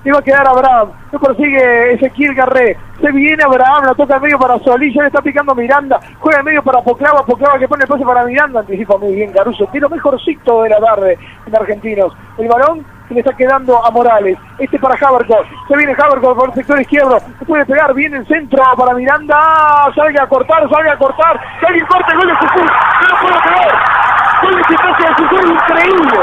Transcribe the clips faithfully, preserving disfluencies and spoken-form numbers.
le va a quedar a Abraham, lo persigue Ezequiel Garré, se viene Abraham, la toca en medio para Solís, ya le está picando Miranda, juega en medio para Poclava, Poclava que pone el pase para Miranda, anticipa muy bien Caruso, que es lo mejorcito de la tarde en Argentinos. El balón se le está quedando a Morales, este para Havercourt, se viene Havercourt por el sector izquierdo, se puede pegar, viene el centro para Miranda, salga a cortar, salga a cortar, que alguien corte, gol de Jujuy, no lo puedo creer, gol de Gimnasia de Jujuy, increíble.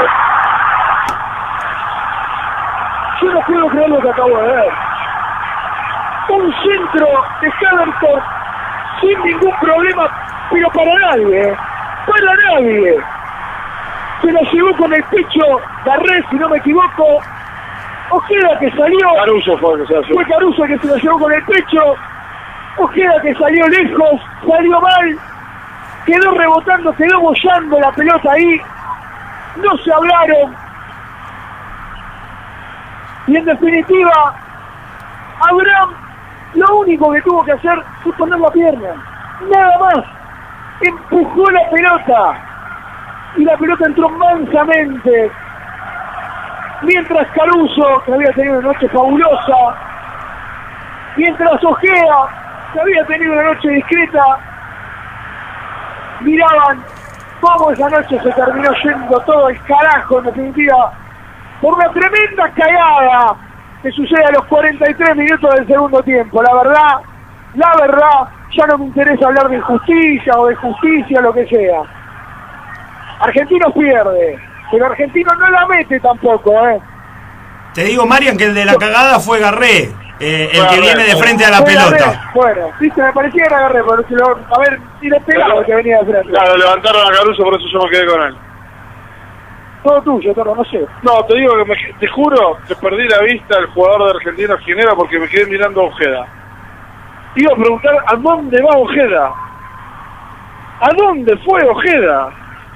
Yo no puedo creer lo que acabo de ver. Un centro de Havercourt sin ningún problema, pero para nadie, ¿eh? para nadie. Se la llevó con el pecho Garré, si no me equivoco. Ojeda que salió. Caruso fue el que se la llevó. Fue Caruso que se la llevó con el pecho. Ojeda que salió lejos, salió mal. Quedó rebotando, quedó bollando la pelota ahí. No se hablaron. Y en definitiva, Abraham lo único que tuvo que hacer fue poner la pierna. Nada más. Empujó la pelota. Y la pelota entró mansamente. Mientras Caruso, que había tenido una noche fabulosa, mientras Ojeda, que había tenido una noche discreta, miraban cómo esa noche se terminó yendo todo el carajo, en definitiva, por una tremenda cagada que sucede a los cuarenta y tres minutos del segundo tiempo. La verdad, la verdad, ya no me interesa hablar de injusticia o de justicia, lo que sea. Argentino pierde, pero Argentino no la mete tampoco, ¿eh? Te digo, Marian, que el de la cagada fue Garré, eh, el Fue que Garré, viene de fue. frente a la Fue pelota. Garré, bueno, viste, me parecía que era Garré, pero si lo, a ver, si le pegaba lo que venía de frente. Claro, levantaron a Caruso, por eso yo me quedé con él. Todo tuyo, Toro, no sé. No, te digo que me, te juro que perdí la vista del jugador de Argentina quién era porque me quedé mirando a Ojeda. Iba a preguntar a dónde va Ojeda. ¿A dónde fue Ojeda?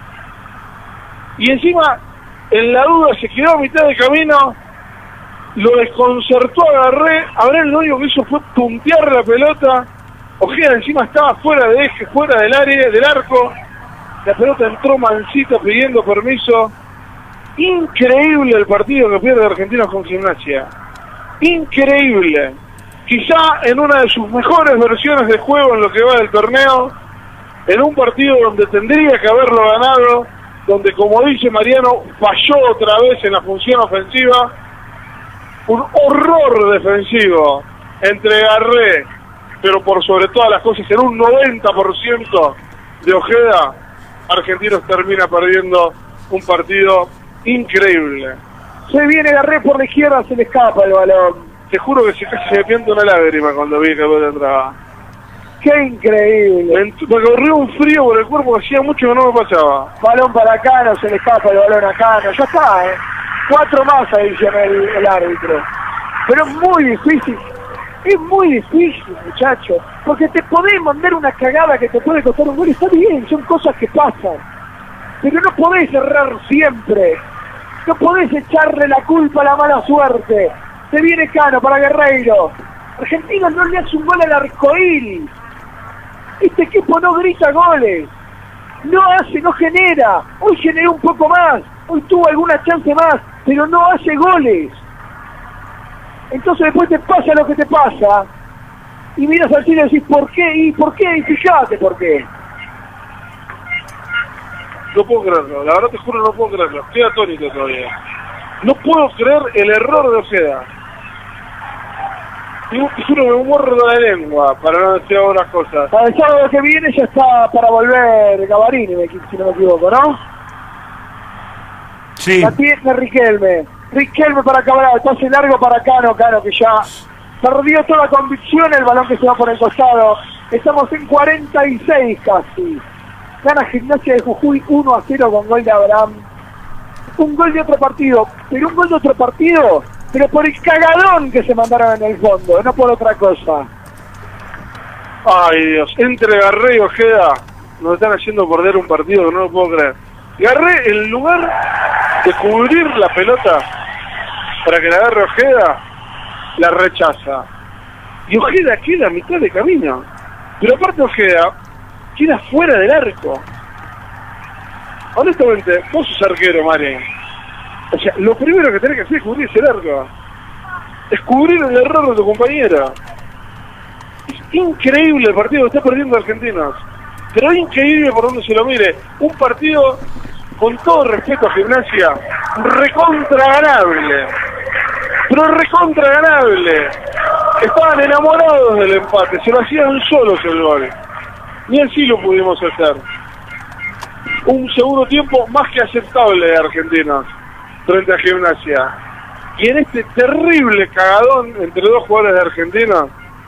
Y encima, en la duda, se quedó a mitad de camino, lo desconcertó a Garré. Garré lo único que hizo fue puntear la pelota. Ojeda encima estaba fuera de eje, fuera del área, del arco. La pelota entró mansita pidiendo permiso. Increíble el partido que pierde Argentina con Gimnasia. Increíble. Quizá en una de sus mejores versiones de juego en lo que va del torneo, en un partido donde tendría que haberlo ganado, donde, como dice Mariano, falló otra vez en la función ofensiva. Un horror defensivo entre Garré, pero por sobre todas las cosas, en un noventa por ciento de Ojeda, Argentinos termina perdiendo un partido increíble. Se viene Garré por la izquierda, se le escapa el balón. Te juro que se, casi se me pianta una lágrima cuando vi que el entraba. ¡Qué increíble! Me, me corrió un frío por el cuerpo que hacía mucho que no me pasaba. Balón para Cano, se le escapa el balón a Cano. Ya está, ¿eh? Cuatro más, adiciona el, el árbitro. Pero es muy difícil. Es muy difícil, muchacho. Porque te podés mandar una cagada que te puede costar un gol. Está bien, son cosas que pasan. Pero no podés errar siempre. No podés echarle la culpa a la mala suerte. Se viene Cano para Guerreiro. Argentina no le hace un gol al arcoíris. Este equipo no grita goles. No hace, no genera. Hoy generó un poco más. Hoy tuvo alguna chance más. Pero no hace goles. Entonces después te pasa lo que te pasa. Y miras al cielo y decís, ¿por qué? ¿Y por qué? Y fíjate por qué. No puedo creerlo. La verdad te juro, no puedo creerlo. Estoy atónito todavía. No puedo creer el error de Ojeda. Y te juro, me muerdo la lengua para no decir otras cosas. Para el sábado que viene ya está para volver Gavarini, si no me equivoco, ¿no? Sí. La tiene Riquelme. Riquelme para Cabral, pase largo para Cano, Cano que ya perdió toda la convicción, el balón que se va por el costado. Estamos en cuarenta y seis casi. Gana Gimnasia de Jujuy uno a cero con gol de Abraham. Un gol de otro partido, pero un gol de otro partido, pero por el cagadón que se mandaron en el fondo, no por otra cosa. Ay Dios, entre Garré y Ojeda nos están haciendo perder un partido que no lo puedo creer. Garré, en lugar de cubrir la pelota para que la agarre Ojeda, la rechaza. Y Ojeda queda a mitad de camino. Pero aparte Ojeda queda fuera del arco. Honestamente, vos sos arquero, Marian. O sea, lo primero que tenés que hacer es cubrir el arco. es cubrir el error de tu compañera. Es increíble el partido que está perdiendo Argentinos, pero increíble por donde se lo mire. Un partido, con todo respeto a Gimnasia, recontra ganable, pero recontra ganable. Estaban enamorados del empate, se lo hacían solos el gol, ni así lo pudimos hacer. Un segundo tiempo más que aceptable de Argentinos frente a Gimnasia, y en este terrible cagadón entre dos jugadores de Argentina,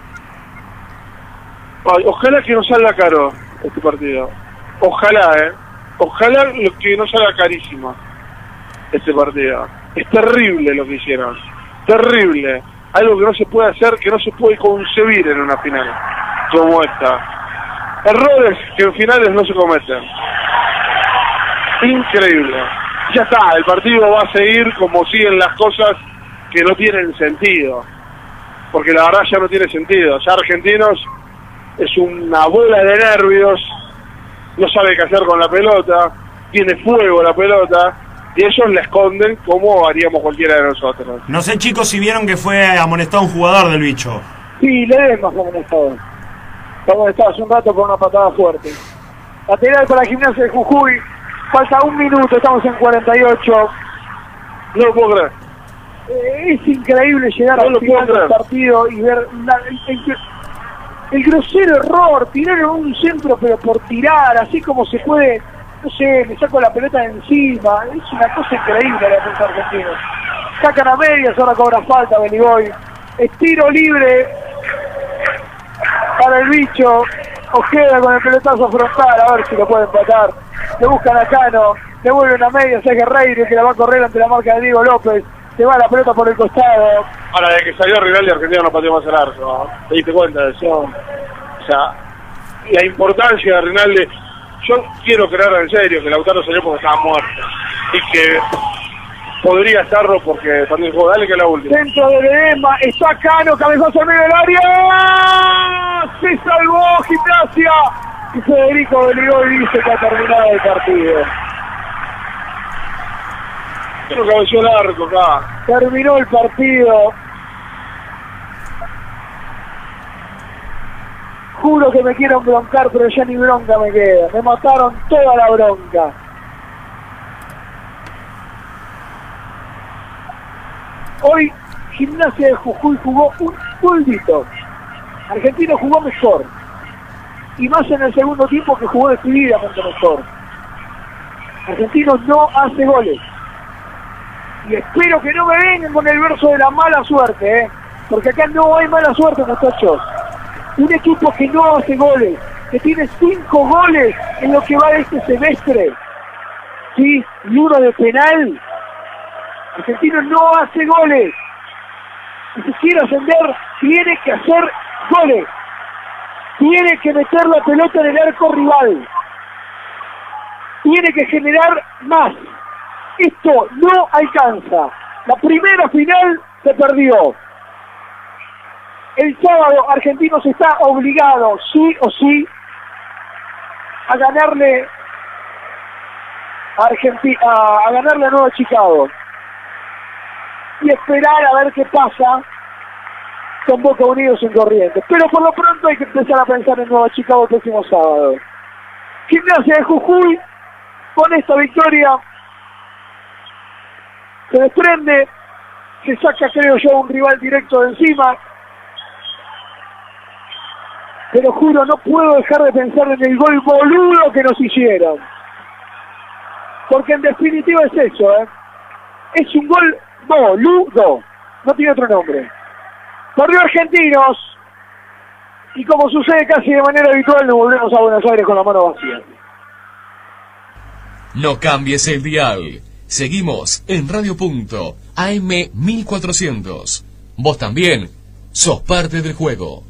ay, ojalá que no salga caro este partido, ojalá, eh ojalá lo que no salga carísimo este partido. Es terrible lo que hicieron, terrible, algo que no se puede hacer, que no se puede concebir en una final como esta. Errores que en finales no se cometen. Increíble. Ya está, el partido va a seguir como siguen las cosas que no tienen sentido, porque la verdad ya no tiene sentido. Ya Argentinos es una bola de nervios, no sabe qué hacer con la pelota, tiene fuego la pelota, y ellos la esconden como haríamos cualquiera de nosotros. No sé, chicos, si vieron que fue amonestado un jugador del Bicho. Sí, le más amonestado. Está amonestado hace un rato por una patada fuerte. Lateral para Gimnasia de Jujuy. Falta un minuto, estamos en cuarenta y ocho. No lo puedo creer. Eh, es increíble llegar no al final del partido y ver la, el, el, el grosero error, tirar un centro pero por tirar, así como se puede, no sé, me saco la pelota de encima. Es una cosa increíble la defensa argentina. Sacan a medias, ahora cobra falta Beliboy. Es tiro libre para el Bicho. Ojeda con el pelotazo frontal, a ver si lo puede empatar. Le buscan a Cano, le vuelven a medias a Guerreiro, que la va a correr ante la marca de Diego López. Se va la pelota por el costado. Ahora, de que salió Rinaldi, Argentina no pateó más el arco, ¿no? ¿Te diste cuenta de eso? O sea, la importancia de Rinaldi. Yo quiero creer en serio que Lautaro salió porque estaba muerto y que podría estarlo porque también jugó. Dale que es la última. Centro de Ledesma, está Cano, cabezazo en medio del área. Se salvó Gimnasia. Y Federico Beliboy dice que ha terminado el partido. Pero cabeció el arco acá. Terminó el partido. Juro que me quiero broncar, pero ya ni bronca me queda. Me mataron toda la bronca. Hoy Gimnasia de Jujuy jugó un puntito. Argentino jugó mejor. Y más en el segundo tiempo, que jugó decididamente mejor. Argentino no hace goles. Y espero que no me vengan con el verso de la mala suerte, ¿eh? Porque acá no hay mala suerte, muchachos. Un equipo que no hace goles, que tiene cinco goles en lo que va de este semestre, ¿sí? Y uno de penal. Argentino no hace goles. Y si quiere ascender, tiene que hacer goles. Tiene que meter la pelota en el arco rival. Tiene que generar más. Esto no alcanza. La primera final se perdió. El sábado Argentinos está obligado, sí o sí, a ganarle a, Argenti a, a ganarle a Nueva Chicago. Y esperar a ver qué pasa con Boca Unidos en Corrientes. Pero por lo pronto hay que empezar a pensar en Nueva Chicago el próximo sábado. Gimnasia de Jujuy, con esta victoria, se desprende, se saca, creo yo, un rival directo de encima. Pero juro, no puedo dejar de pensar en el gol boludo que nos hicieron. Porque en definitiva es eso, ¿eh? Es un gol boludo. No tiene otro nombre. Corrió Argentinos. Y como sucede casi de manera habitual, nos volvemos a Buenos Aires con la mano vacía. No cambies el dial. Seguimos en Radio Punto, A M mil cuatrocientos. Vos también sos parte del juego.